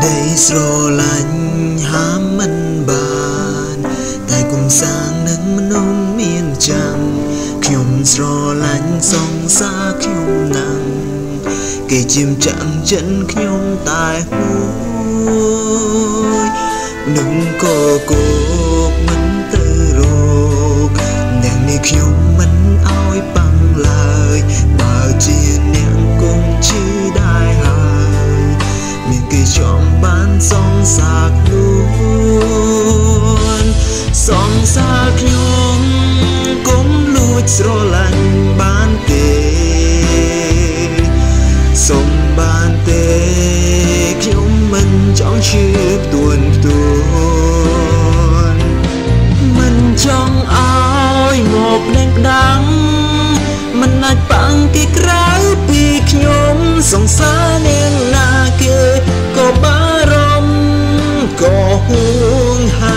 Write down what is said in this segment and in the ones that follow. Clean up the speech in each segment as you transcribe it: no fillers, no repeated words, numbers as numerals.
ដីស្រឡាញ់ហាមមិនបានតែគុំសាងនឹងមនុស្សមានចាំខ្ញុំស្រឡាញ់សងសាខ្ញុំណាំងគេជាចាំងចិនខ្ញុំតែមួយនឹងក៏គោកមិនទៅរកអ្នកនេះខ្ញុំមិនអោយប៉ាំងឡើយបើជាអ្នកគង់ជឿដែរហើយមានគេចង់បានសងសាខ្លួនសងសាខ្ញុំគុំលួចស្រឡាញ់បានទេសុំបានទេខ្ញុំមិនចង់ឈឺផ្ទួនមិនចង់ឲ្យមកភ្លេងដាំងមិនអាចប៉ាំងគេក្រៅពីខ្ញុំសង្សារនាងណាគេក៏បារម្ភក៏ហួងហែ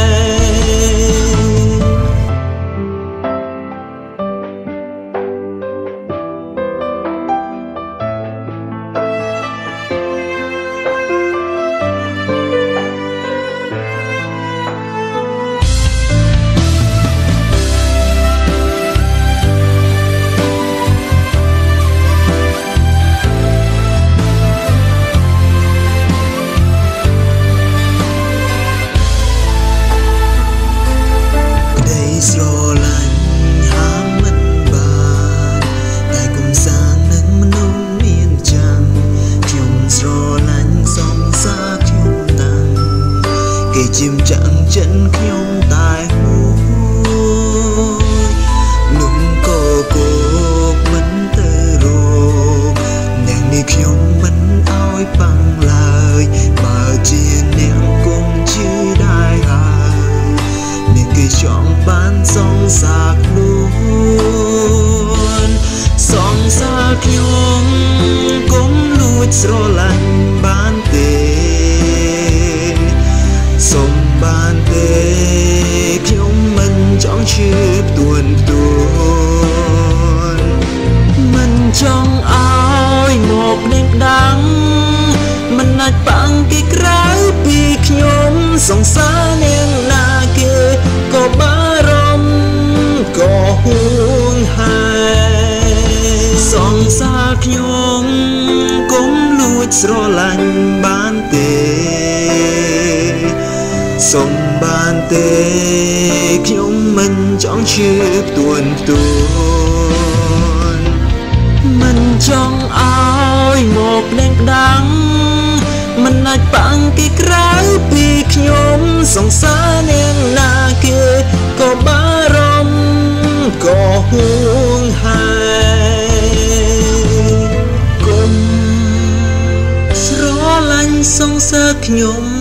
ស្រឡាញ់ហាមមិនបានតែគុំសាងនឹងមនុស្សមានចាំខ្ញុំស្រឡាញ់សងសាខ្ញុំណាំងគេជាចាំងចិនខ្ញុំតែមួយនឹងក៏គោកមិនទៅរកអ្នកនេះខ្ញុំមិនអោយប៉ាំងឡើយបើជាអ្នកគង់ជឿដែរហើយមានគេចង់បានសងសាខ្លួនសងសាខ្ញុំគុំលួចស្រឡាញ់បានទេសុំបានទេខ្ញុំមិនចង់ឈឺផ្ទួនមិនចង់ឲ្យមកភ្លេងដាំងមិនអាចប៉ាំងគេក្រៅពីខ្ញុំសង្សារនាងណាគេក៏បារម្ភក៏ហួងហែសងសាខ្ញុំគុំលួចស្រឡាញ់បានទេសុំបានទេខ្ញុំមិនចង់ឈឺផ្ទួនមិនចង់ឲ្យមកភ្លេងដាំងមិនអាចប៉ាំងគេក្រៅពីខ្ញុំសង្សារនាងណាគេក៏បារម្ភក៏ហួងហែគុំស្រឡាញ់សង្សារខ្ញុំ